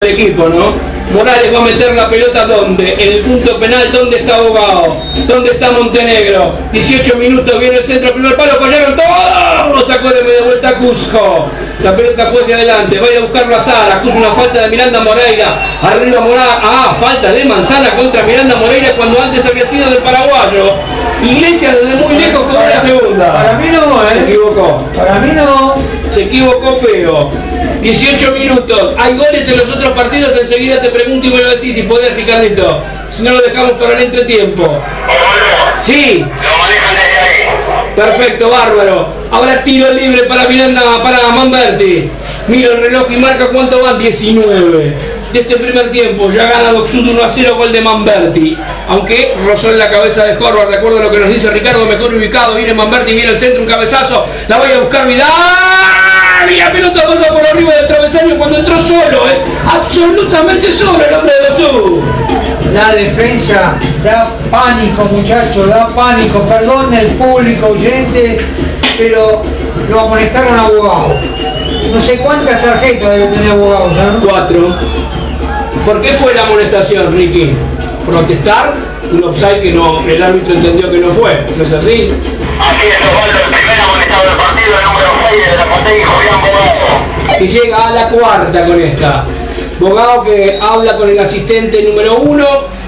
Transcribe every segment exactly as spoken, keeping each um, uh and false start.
el equipo, ¿no? Morales va a meter la pelota ¿dónde? En el punto penal. ¿Dónde está Bogao? ¿Dónde está Montenegro? dieciocho minutos, viene el centro, primer palo, fallaron todos, sacó de media vuelta a Cusco. La pelota fue hacia adelante, va a ir a buscarlo a Sara, acusa una falta de Miranda Moreira, arriba Morales, ah, falta de Manzana contra Miranda Moreira cuando antes había sido del paraguayo. Iglesias desde muy lejos con la segunda. Para mí no, ¿eh? Se equivocó. Para mí no. Se equivocó feo. dieciocho minutos. ¿Hay goles en los otros partidos? Enseguida te pregunto y me lo decís si podés, Ricardito. Si no, lo dejamos para el entretiempo. Sí. Perfecto, bárbaro. Ahora tiro libre para Miranda, para Manberti. Miro el reloj y marca cuánto van. diecinueve. De este primer tiempo ya gana Doc Sud uno a cero, gol de Manberti. Aunque rozó en la cabeza de Horvath. Recuerdo lo que nos dice Ricardo, mejor ubicado. Viene Manberti, viene al centro, un cabezazo. La voy a buscar Vidal. Y la pelota pasa por arriba del travesaño cuando entró solo, ¿eh? Absolutamente solo el hombre de Doc Sud. La defensa da pánico, muchachos, da pánico. Perdón el público oyente, pero lo amonestaron a Bogao. No sé cuántas tarjetas debe tener Bogao ya, ¿no? Cuatro. ¿Por qué fue la amonestación, Ricky? ¿Protestar? Un offside que no, el árbitro entendió que no fue. ¿No es así? Así es, Osvaldo, el primer amonestado del partido, el número seis de la Fontaine, Julián Bogao. Que llega a la cuarta con esta. Bogao que habla con el asistente número uno,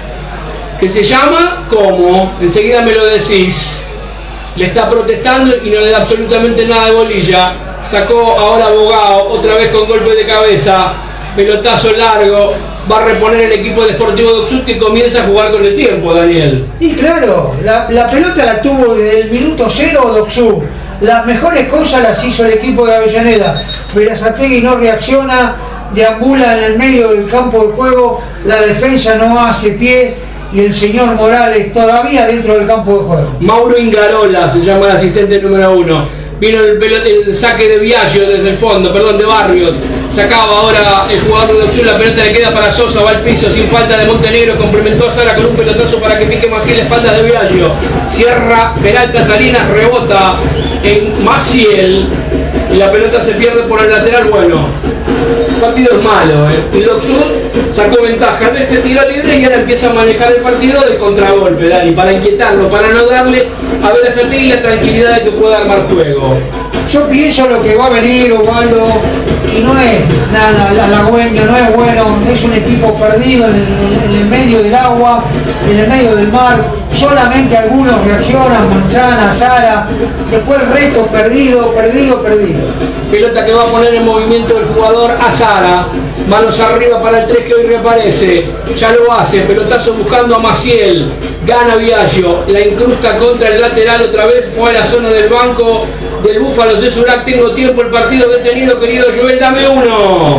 que se llama, ¿cómo? Enseguida me lo decís. Le está protestando y no le da absolutamente nada de bolilla. Sacó ahora Bogao, otra vez con golpe de cabeza. Pelotazo largo. Va a reponer el equipo de Sportivo Doc Sud que comienza a jugar con el tiempo, Daniel. Y claro, la, la pelota la tuvo desde el minuto cero Doc Sud. Las mejores cosas las hizo el equipo de Avellaneda. Berazategui no reacciona, deambula en el medio del campo de juego, la defensa no hace pie y el señor Morales todavía dentro del campo de juego. Mauro Ingarola se llama el asistente número uno. Vino el, el saque de Viaggio desde el fondo, perdón, de Barrios. Sacaba ahora el jugador de Doc Sud, la pelota le queda para Sosa, va al piso sin falta de Montenegro, complementó a Sara con un pelotazo para que pique Maciel la espalda de Viaggio. Cierra Peralta Salinas, rebota en Maciel y la pelota se pierde por el lateral. Bueno, el partido es malo, ¿eh? Y Doc Sud sacó ventaja de este tiro libre y ahora empieza a manejar el partido del contragolpe, Dani, para inquietarlo, para no darle a Berazategui la tranquilidad de que pueda armar juego. Yo pienso lo que va a venir, Osvaldo, y no es nada halagüeño, no es bueno, es un equipo perdido en el, en el medio del agua, en el medio del mar, solamente algunos reaccionan, Manzana, Sara, después el resto perdido, perdido, perdido. Pelota que va a poner en movimiento el jugador a Sara, manos arriba para el tres que hoy reaparece, ya lo hace, pelotazo buscando a Maciel, gana Viaggio, la incrusta contra el lateral otra vez, fue a la zona del banco del Búfalo Cesurac. Tengo tiempo, el partido detenido, querido Joel, dame uno.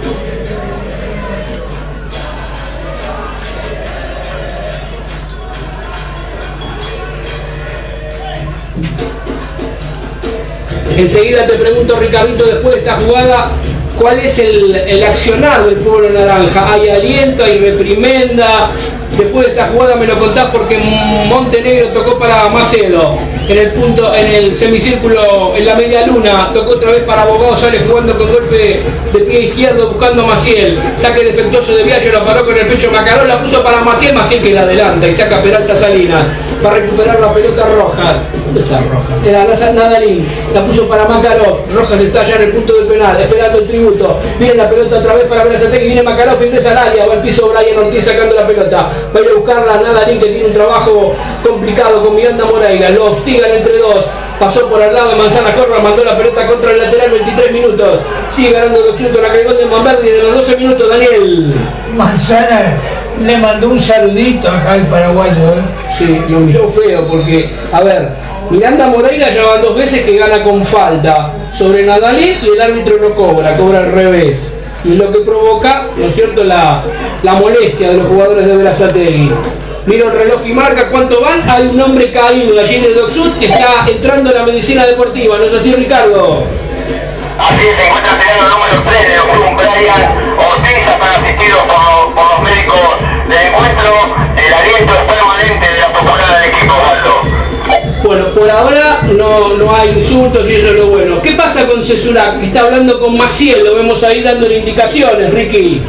Enseguida te pregunto, Ricardito, después de esta jugada, ¿cuál es el, el accionar del pueblo naranja? ¿Hay aliento, hay reprimenda? Después de esta jugada me lo contás porque Montenegro tocó para Macedo en el punto, en el semicírculo, en la media luna, tocó otra vez para Bogao, sale jugando con golpe de pie izquierdo buscando a Maciel, saque defectuoso de Viaggio, la paró con el pecho Macarón, la puso para Maciel, Maciel que la adelanta y saca Peralta Salinas, va a recuperar la pelota Rojas. ¿Dónde está Rojas? Era Nadalín, la puso para Makarov, Rojas está ya en el punto del penal, esperando el tributo, viene la pelota otra vez para Berazategui, viene Makarov, ingresa al área, va al piso Brian Ortiz sacando la pelota, va a ir a buscarla a Nadalín que tiene un trabajo complicado con Miranda Moreira, lo hostigan entre dos, pasó por al lado de Manzana Corra, mandó la pelota contra el lateral, veintitrés minutos, sigue ganando Doc Sud con la caigón de Manberti de los doce minutos, Daniel. Manzana le mandó un saludito acá al paraguayo, ¿eh? Sí, lo miró feo porque, a ver, Miranda Moreira ya van dos veces que gana con falta sobre Nadalín y el árbitro no cobra, cobra al revés. Y es lo que provoca, ¿no es cierto?, la, la molestia de los jugadores de Berazategui. Miro el reloj y marca cuánto van. Hay un hombre caído allí en el Doc Sud, está entrando a la medicina deportiva, ¿no es así, Ricardo? Así se encuentra peleando el número tres de Doc Sud, Brian Ortiz, están asistidos por los, por los médicos del encuentro. El aliento es permanente de la postura del equipo, Waldo. Bueno, por ahora no, no hay insultos y eso es lo bueno. ¿Qué pasa con Cesurac? Está hablando con Maciel, lo vemos ahí dándole indicaciones, Ricky.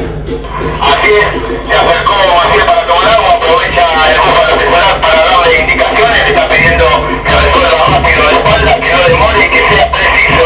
Así es, se acercó Maciel para tomar agua, aprovecha el búfalo de Cesurac para darle indicaciones, le está pidiendo que resuelva rápido de espalda, que no demore y que sea preciso.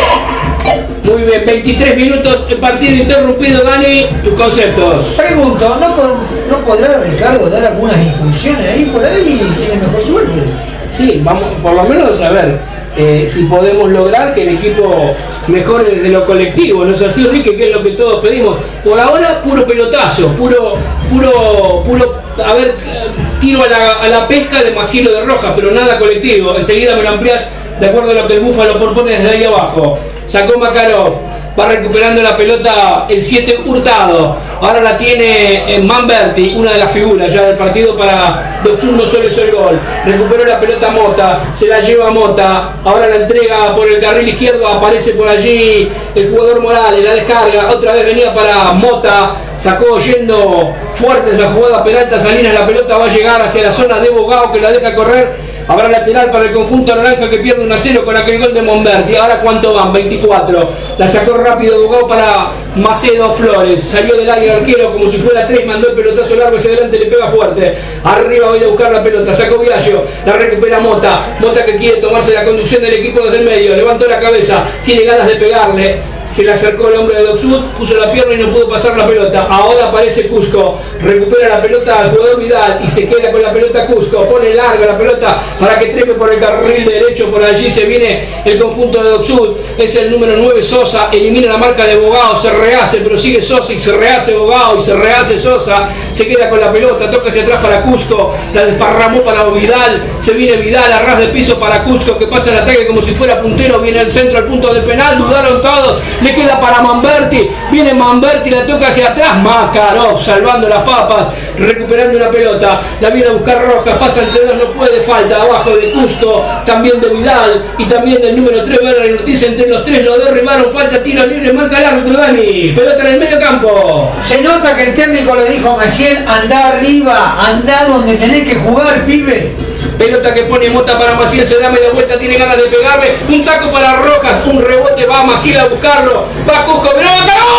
Muy bien, veintitrés minutos de partido interrumpido, Dani, tus conceptos. Pregunto, ¿no, ¿no podrá Ricardo dar algunas instrucciones ahí por ahí y tiene mejor suerte? Sí, vamos, por lo menos a ver eh, si podemos lograr que el equipo mejore desde lo colectivo, ¿no es así, Ricky? Que es lo que todos pedimos. Por ahora, puro pelotazo, puro, puro, puro, a ver, tiro a la, a la pesca de Maciel o de Rojas, pero nada colectivo. Enseguida me lo ampliás de acuerdo a lo que el Búfalo propone desde ahí abajo. Sacó Makarov, va recuperando la pelota el siete Hurtado, ahora la tiene en Manberti, una de las figuras ya del partido para Dotsum, no solo hizo el gol, recuperó la pelota Mota, se la lleva Mota, ahora la entrega por el carril izquierdo, aparece por allí el jugador Morales, la descarga, otra vez venía para Mota, sacó yendo fuerte esa jugada Peralta Salinas, la pelota va a llegar hacia la zona de Bogao que la deja correr. Habrá lateral para el conjunto naranja que pierde uno a cero con aquel gol de Monberti. Ahora cuánto van, veinticuatro. La sacó rápido Bogao para Macedo Flores. Salió del área el arquero como si fuera tres, mandó el pelotazo largo hacia adelante, le pega fuerte. Arriba voy a buscar la pelota, sacó Viallo, la recupera Mota. Mota que quiere tomarse la conducción del equipo desde el medio, levantó la cabeza, tiene ganas de pegarle. Se le acercó el hombre de Dotsud, puso la pierna y no pudo pasar la pelota. Ahora aparece Cusco, recupera la pelota al jugador Vidal y se queda con la pelota Cusco. Pone larga la pelota para que trepe por el carril derecho. Por allí se viene el conjunto de Dotsud. Es el número nueve Sosa, elimina la marca de Bogao, se rehace, pero sigue Sosa y se rehace Bogao y se rehace Sosa. Se queda con la pelota, toca hacia atrás para Cusco, la desparramó para Vidal. Se viene Vidal a ras de piso para Cusco que pasa el ataque como si fuera puntero. Viene al centro, al punto del penal, dudaron todos. Le queda para Manberti, viene Manberti, la toca hacia atrás, Makarov salvando las papas, recuperando una pelota, la viene a buscar Rojas, pasa entre dos, no puede, falta abajo de Cusco, también de Vidal y también del número tres, Verde Ortiz, entre los tres lo derribaron, falta tiro libre, marca el árbitro Dani, pelota en el medio campo. Se nota que el técnico le dijo a Maciel, anda arriba, anda donde tenés que jugar, pibe. Pelota que pone Mota para Maciel, se da media vuelta, tiene ganas de pegarle, un taco para Rojas, un rebote, va Maciel a buscarlo, va Cusco, pero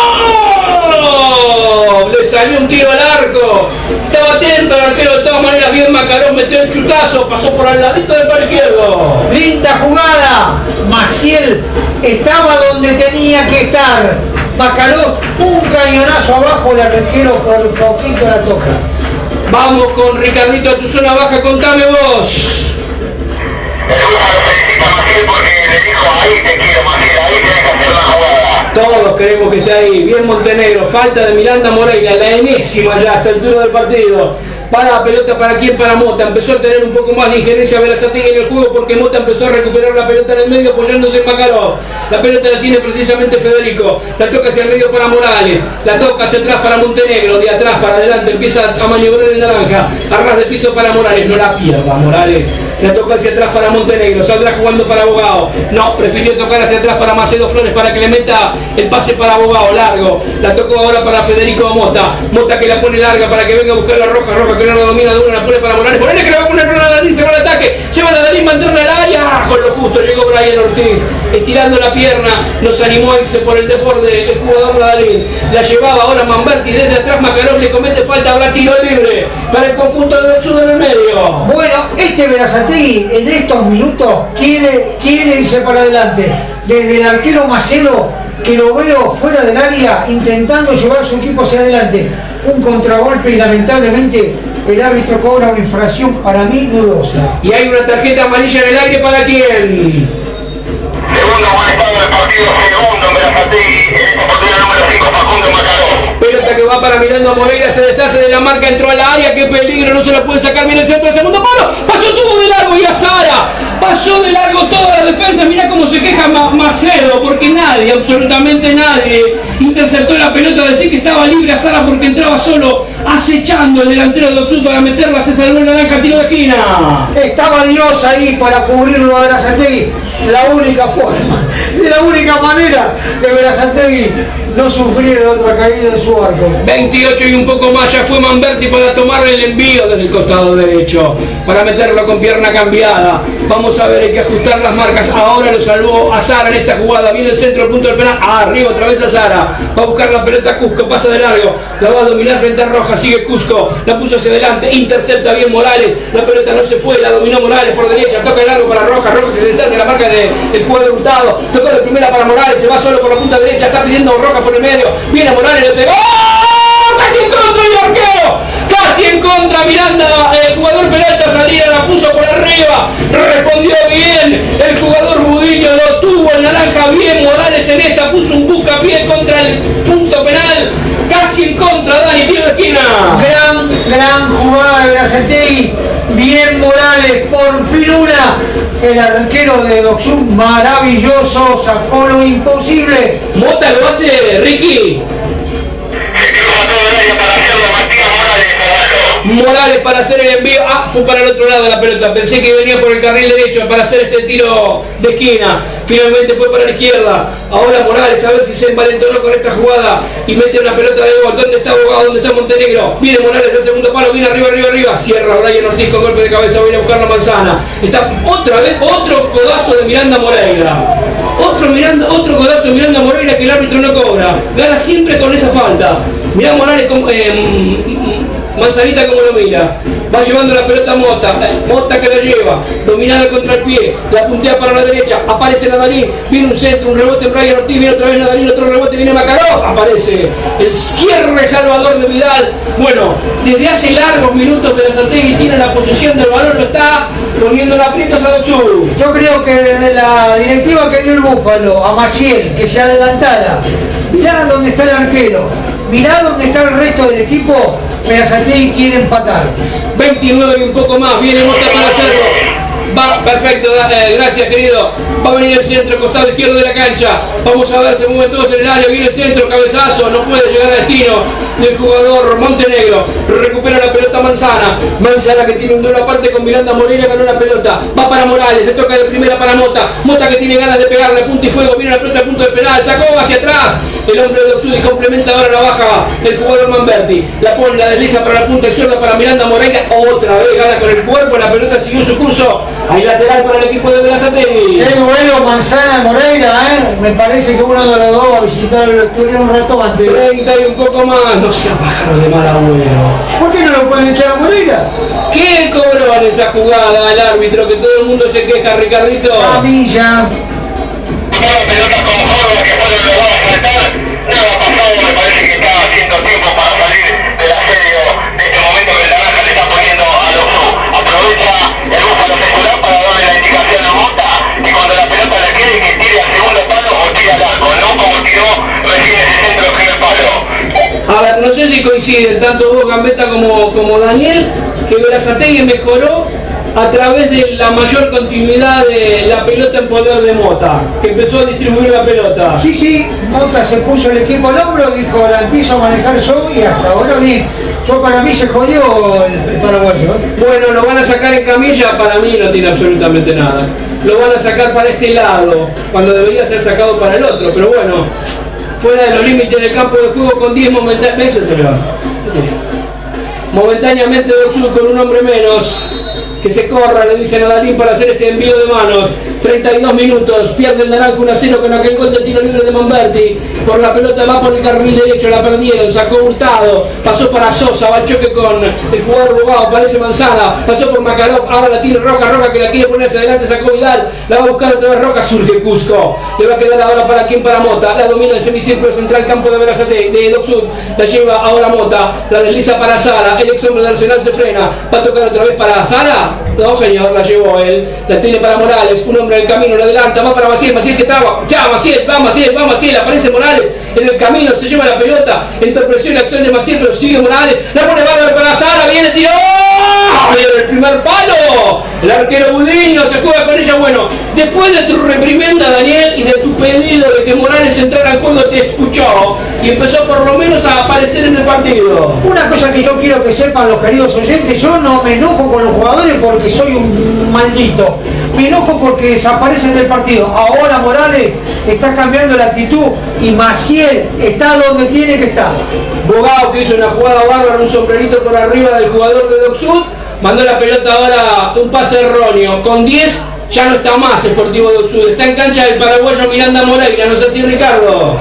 ¡no! Le salió un tiro al arco, estaba atento el arquero de todas maneras, bien Makarov, metió el chutazo, pasó por al ladito del palo izquierdo. Linda jugada, Maciel estaba donde tenía que estar, Makarov, un cañonazo abajo, el arquero por poquito la toca. Vamos con Ricardito a tu zona baja, contame vos. El Búfalo felicita a Maciel porque le dijo, ahí te quiero Maciel, ahí tenés que hacer la jugada. Todos queremos que esté ahí, bien Montenegro, falta de Miranda Moreira, la enésima ya hasta el turno del partido. Para la pelota, ¿para quién? Para Mota. Empezó a tener un poco más de injerencia Berazategui en el juego porque Mota empezó a recuperar la pelota en el medio apoyándose en Makarov. La pelota la tiene precisamente Federico. La toca hacia el medio para Morales. La toca hacia atrás para Montenegro. De atrás para adelante empieza a maniobrar el naranja. A ras de piso para Morales. No la pierda Morales. La toca hacia atrás para Montenegro. Saldrá jugando para Bogao. No, prefirió tocar hacia atrás para Macedo Flores para que le meta el pase para Bogao. Largo. La tocó ahora para Federico Mota. Mota que la pone larga para que venga a buscar la Roja. Roja que no la domina de una, la pone para Morales. Morales que le va a poner a Dalín, se va al ataque. Lleva a Dalín, va a entrar al área. Con lo justo llegó Brian Ortiz. Estirando la pierna. Nos animó a irse por el deporte. El jugador Dalín. La llevaba ahora Manberti. Desde atrás Makarov le comete falta. Habrá tiro libre para el conjunto de Dotsud en el medio. Bueno, este Berazategui en estos minutos quiere, quiere irse para adelante. Desde el arquero Macedo, que lo veo fuera del área intentando llevar su equipo hacia adelante. Un contragolpe y lamentablemente el árbitro cobra una infracción para mí dudosa. Y hay una tarjeta amarilla en el aire para quién. Segundo amonestado del partido, segundo Berazategui, en esta oportunidad número cinco, Facundo Makarov. Pelota que va para Miranda Moreira, se deshace de la marca, entró a la área, qué peligro, no se la puede sacar, mira el centro del segundo palo, pasó todo de largo y Azara, pasó de largo toda la defensa, mira cómo se queja Ma Macedo, porque nadie, absolutamente nadie, interceptó la pelota, decir que estaba libre Azara porque entraba solo, acechando el delantero de Dotsud para meterla, se salvó el naranja, tiro de esquina. Estaba Dios ahí para cubrirlo a Berazategui, la única forma, Es la única manera que Berazategui no sufriera otra caída en su arco. veintiocho y un poco más, ya fue Manberti para tomar el envío desde el costado derecho, para meterlo con pierna cambiada. Vamos a ver, hay que ajustar las marcas. Ahora lo salvó a Sara en esta jugada. Viene el centro, el punto del penal. Ah, arriba otra vez a Sara. Va a buscar la pelota Cusco, pasa de largo. La va a dominar frente a Roja. Sigue Cusco, la puso hacia adelante. Intercepta bien Morales. La pelota no se fue, la dominó Morales por derecha. Toca el largo para Roja. Roja se deshace la marca del jugador Hurtado. Toca de primera para Morales. Se va solo por la punta derecha. Está pidiendo Roja por el medio. Viene Morales, le pegó. Casi en contra el arquero. Casi en contra Miranda. El jugador Peralta salida la puso por arriba. Respondió bien. El jugador Budiño lo tuvo en naranja bien. Morales en esta puso un buscapié contra el punto penal. Casi en contra, Dani, tiro de esquina. Gran, gran jugada de Berazategui. Bien Morales, por fin una. El arquero de Doxum, maravilloso, sacó lo imposible. Mota lo hace, Ricky. Morales para hacer el envío. Ah, fue para el otro lado de la pelota. Pensé que venía por el carril derecho para hacer este tiro de esquina. Finalmente fue para la izquierda. Ahora Morales, a ver si se envalentonó con esta jugada y mete una pelota de gol. ¿Dónde está Abogado? ¿Dónde está Montenegro? Viene Morales al segundo palo. Viene arriba, arriba, arriba. Cierra Brian Ortiz con golpe de cabeza. Viene a buscar la manzana. Está otra vez otro codazo de Miranda Moreira. Otro, Miranda, otro codazo de Miranda Moreira que el árbitro no cobra. Gana siempre con esa falta. Mirá Morales con... Eh, Manzanita como lo mira, va llevando la pelota a Mota, Mota que la lleva, dominada contra el pie, la puntea para la derecha, aparece Nadalín, viene un centro, un rebote en Brian Ortiz, viene otra vez Nadalín, otro rebote, viene Makarov, aparece el cierre salvador de Vidal. Bueno, desde hace largos minutos Berazategui tiene la posesión del balón, lo está poniendo en aprietos a Doxú. Yo creo que desde la directiva que dio el Búfalo a Maciel, que se adelantara, mirá dónde está el arquero, mirá dónde está el resto del equipo. Berazategui quiere empatar. veintinueve y un poco más, viene Mota para hacerlo. Va, perfecto, eh, gracias querido. Va a venir el centro, costado izquierdo de la cancha. Vamos a ver, se mueven todos en el área. Viene el centro, cabezazo, no puede llegar a destino del jugador Montenegro. Recupera la pelota Manzana. Manzana que tiene un duelo aparte con Miranda Moreira, ganó la pelota. Va para Morales, le toca de primera para Mota. Mota que tiene ganas de pegarle, punto y fuego. Viene la pelota al punto del penal, sacó hacia atrás. El hombre de Doxudi complementa ahora la baja el jugador Manberti. La pone, la desliza para la punta izquierda para Miranda Moreira. Otra vez gana con el cuerpo, la pelota siguió su curso. Hay lateral para el equipo de Berazategui. El duelo Manzana-Moreira, ¿eh? Me parece que uno de los dos va a visitar el estudio un rato antes. treinta y un poco más, no sea pájaro de mal agüero. ¿Por qué no lo pueden echar a Moreira? ¿Qué cobró en esa jugada al árbitro? Que todo el mundo se queja, Ricardito. A Villa. Pelotas como Jorge que fueron los dos a saltar. Nada pasado, me parece que está haciendo tiempo para salir del asedio de este momento que el naranja le está poniendo a Doxú. Aprovecha el Búfalo secular para darle la indicación a Mota y cuando la pelota la quede que tire al segundo palo o tire al arco, no como tiró recién ese centro del primer palo. A ver, no sé si coinciden tanto vos, Gambetta, como, como Daniel, que Berazategui mejoró a través de la mayor continuidad de la pelota en poder de Mota, que empezó a distribuir la pelota. Sí, sí, Mota se puso el equipo al hombro, dijo, la empiezo a manejar yo y hasta ahora bien. Yo para mí se jodió el, el paraguayo. ¿eh? Bueno, lo van a sacar en camilla, para mí no tiene absolutamente nada. Lo van a sacar para este lado, cuando debería ser sacado para el otro, pero bueno, fuera de los límites del campo de juego con diez momentáneamente. Eso se le va. Momentáneamente Doxú con un hombre menos. Que se corra, le dice Nadalín para hacer este envío de manos. treinta y dos minutos, pierde el naranja uno a cero con aquel gol de tiro libre de Manberti. Por la pelota va por el carril derecho, la perdieron, sacó Hurtado, pasó para Sosa, va al choque con el jugador Bogado, aparece Manzana, pasó por Makarov, ahora la tiene Roja, Roja que la quiere poner hacia adelante, sacó Vidal, la va a buscar otra vez Roja, surge Cusco. Le va a quedar ahora para quien, para Mota, la domina el semicírculo central, campo de Berazategui, de Doxud, la lleva ahora Mota, la desliza para Sara, el ex hombre de Arsenal se frena, va a tocar otra vez para Sara. No señor, la llevó él, la tiene para Morales, un hombre en el camino, la adelanta, va para Maciel, Maciel que traba, ya Maciel, va Maciel, va Maciel, aparece Morales, en el camino se lleva la pelota, entorpeció la acción de Maciel, pero sigue Morales, la pone bárbaro para Sara, viene, tiró, viene el primer palo, el arquero Budiño se juega con ella. Bueno, después de tu reprimenda, Daniel, y de tu pedido de que Morales entrara al juego, te escuchó y empezó por lo menos a aparecer en el partido. Una cosa que yo quiero que sepan los queridos oyentes, yo no me enojo con los jugadores porque soy un maldito. Me enojo porque desaparecen del partido. Ahora Morales está cambiando la actitud y Maciel está donde tiene que estar. Bogao, que hizo una jugada bárbara, un sombrerito por arriba del jugador de Doc Sud, mandó la pelota ahora, un pase erróneo. Con diez ya no está más Sportivo Doc Sud. Está en cancha el paraguayo Miranda Moreira, ¿no es así, Ricardo?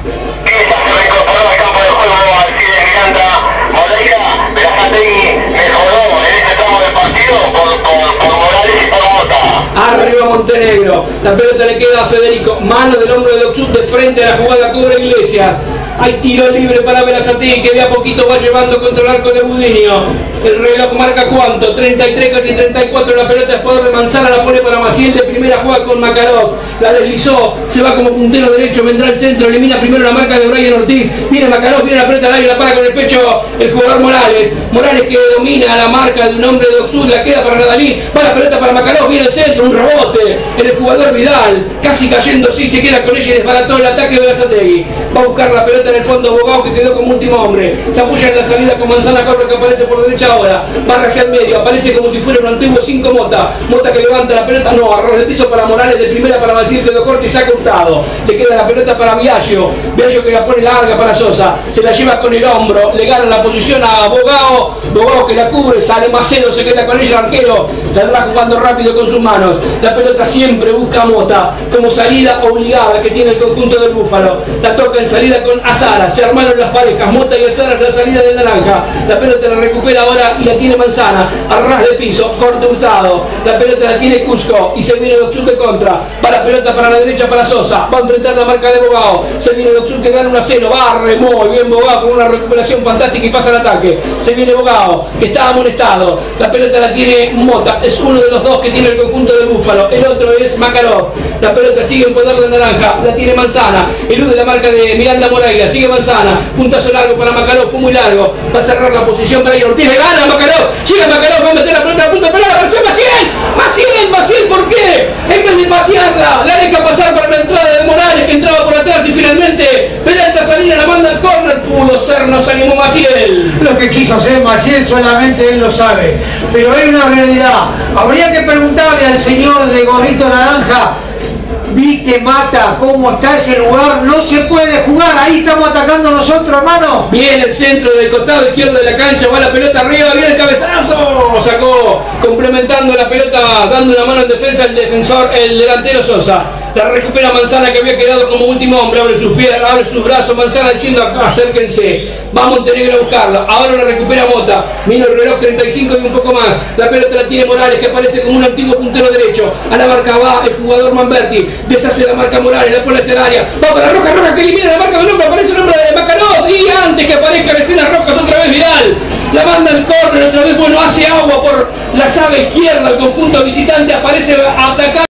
Esa se reincorporó al campo de juego al pie de Miranda Moreira. Berazategui mejoró en este tramo del partido por, por, por Morales y por Mota. Arriba Montenegro, la pelota le queda a Federico, mano del hombro de Doc Sud de frente a la jugada, cubre Iglesias. Hay tiro libre para Berazategui, que de a poquito va llevando contra el arco de Budinio. El reloj marca cuánto, treinta y tres, casi treinta y cuatro, la pelota es poder de Manzana, la pone para Maciel, de primera juega con Makarov, la deslizó, se va como puntero derecho, vendrá al centro, elimina primero la marca de Brian Ortiz, viene Makarov, viene la pelota al aire, la para con el pecho el jugador Morales, Morales que domina la marca de un hombre de Doc Sud, la queda para Nadalí, va la pelota para Makarov, viene al centro, un rebote, en el jugador Vidal, casi cayendo, sí, se queda con ella y desbarató el ataque de Berazategui, va a buscar la pelota en el fondo Bogao, que quedó como último hombre, se apoya en la salida con Manzana Corre, que aparece por derecha ahora, barra hacia el medio, aparece como si fuera un antiguo cinco Mota, Mota que levanta la pelota, no, arroz de piso para Morales, de primera para Maciel, que lo corta y saca Hurtado, le queda la pelota para Viaggio, Viaggio que la pone larga para Sosa, se la lleva con el hombro, le gana la posición a Bogao, Bogao que la cubre, sale Macero, se queda con ella, el arquero saldrá jugando rápido con sus manos, la pelota siempre busca a Mota, como salida obligada que tiene el conjunto del Búfalo, la toca en salida con Azara, se armaron las parejas, Mota y Azara, la salida del Naranja, la pelota la recupera ahora y la tiene Manzana, a ras de piso, corte Hurtado, la pelota la tiene Cusco y se viene Doc Sud de contra, va la pelota para la derecha para Sosa, va a enfrentar la marca de Bogao, se viene Doc Sud que gana uno a cero, barre muy bien Bogao con una recuperación fantástica y pasa al ataque, se viene Bogao que está amonestado, la pelota la tiene Mota, es uno de los dos que tiene el conjunto del Búfalo, el otro es Makarov, la pelota sigue en poder de Naranja, la tiene Manzana, elude la marca de Miranda Moreira, sigue Manzana, puntazo largo para Makarov, fue muy largo, va a cerrar la posición para Ortiz, le gana Makarov, llega Makarov, va a meter la pelota a punta de pelota, versión Maciel, Maciel, Maciel, ¿por qué? En vez de patearla, la deja pasar para la entrada de Morales que entraba por atrás y finalmente Peralta Salina la manda al córner, pudo ser, nos animó Maciel. Lo que quiso hacer Maciel solamente él lo sabe, pero hay una realidad, habría que preguntarle al señor de gorrito naranja. Viste, Mata, cómo está ese lugar, no se puede jugar, ahí estamos atacando nosotros, hermano. Viene el centro del costado izquierdo de la cancha, va la pelota arriba, viene el cabezazo, sacó, complementando la pelota, dando una mano en defensa el defensor, el delantero Sosa. La recupera Manzana que había quedado como último hombre, abre sus piernas, abre sus brazos, Manzana diciendo acérquense, va Montenegro a buscarla, ahora la recupera Mota, mira el reloj treinta y cinco y un poco más, la pelota la tiene Morales que aparece como un antiguo puntero derecho, a la marca va el jugador Manberti, deshace la marca Morales, la pone hacia el área, va para Roja, Roja que elimina la marca de un hombre, aparece el nombre de Makarov y antes que aparezca escenas rojas otra vez Vidal, la manda al córner, otra vez bueno hace agua por la llave izquierda, el conjunto visitante aparece a atacar.